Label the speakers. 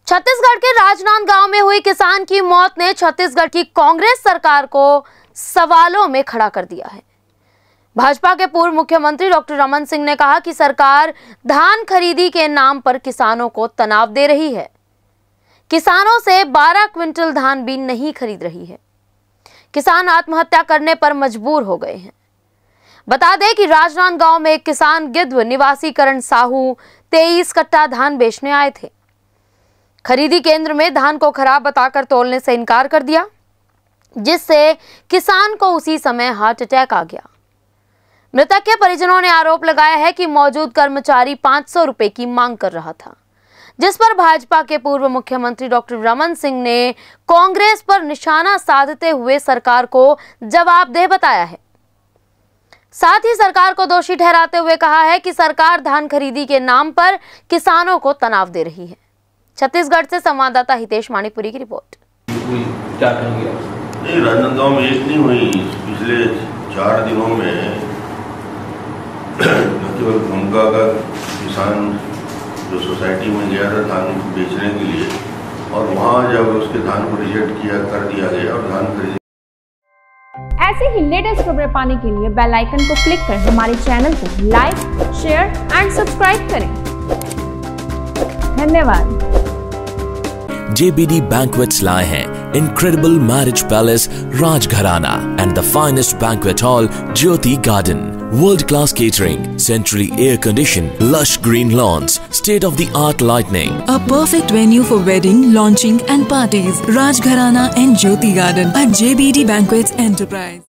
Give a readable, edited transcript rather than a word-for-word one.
Speaker 1: छत्तीसगढ़ के राजनांदगांव में हुई किसान की मौत ने छत्तीसगढ़ की कांग्रेस सरकार को सवालों में खड़ा कर दिया है। भाजपा के पूर्व मुख्यमंत्री डॉक्टर रमन सिंह ने कहा कि सरकार धान खरीदी के नाम पर किसानों को तनाव दे रही है। किसानों से 12 क्विंटल धान भी नहीं खरीद रही है। किसान आत्महत्या करने पर मजबूर हो गए हैं। बता दें कि राजनांदगांव में एक किसान गिद्ध निवासी करण साहू 23 कट्टा धान बेचने आए थे। खरीदी केंद्र में धान को खराब बताकर तोलने से इनकार कर दिया, जिससे किसान को उसी समय हार्ट अटैक आ गया। मृतक के परिजनों ने आरोप लगाया है कि मौजूद कर्मचारी 500 रुपए की मांग कर रहा था, जिस पर भाजपा के पूर्व मुख्यमंत्री डॉक्टर रमन सिंह ने कांग्रेस पर निशाना साधते हुए सरकार को जवाबदेह बताया है। साथ ही सरकार को दोषी ठहराते हुए कहा है कि सरकार धान खरीदी के नाम पर किसानों को तनाव दे रही है। छत्तीसगढ़ से संवाददाता हितेश माणिपुरी की रिपोर्ट।
Speaker 2: क्या कहेंगे आप?
Speaker 3: नहीं, राजनांदगांव में एक नहीं हुई, पिछले 4 दिनों में न केवल भूमका का किसान जो सोसाइटी में गया था धान बेचने के लिए, और वहाँ जब उसके धान को रिजेक्ट कर दिया गया और धान खरीद।
Speaker 4: ऐसे ही लेटेस्ट खबरें पाने के लिए बेल आइकन को क्लिक कर हमारे चैनल को लाइक, शेयर एंड सब्सक्राइब करें। धन्यवाद।
Speaker 5: JBD Banquets लाए हैं incredible marriage palace Rajgharana and the finest banquet hall Jyoti Garden. World-class catering, centrally air-conditioned, lush green lawns, state-of-the-art lighting.
Speaker 6: A perfect venue for wedding, launching and parties. Rajgharana and Jyoti Garden at JBD Banquets Enterprise.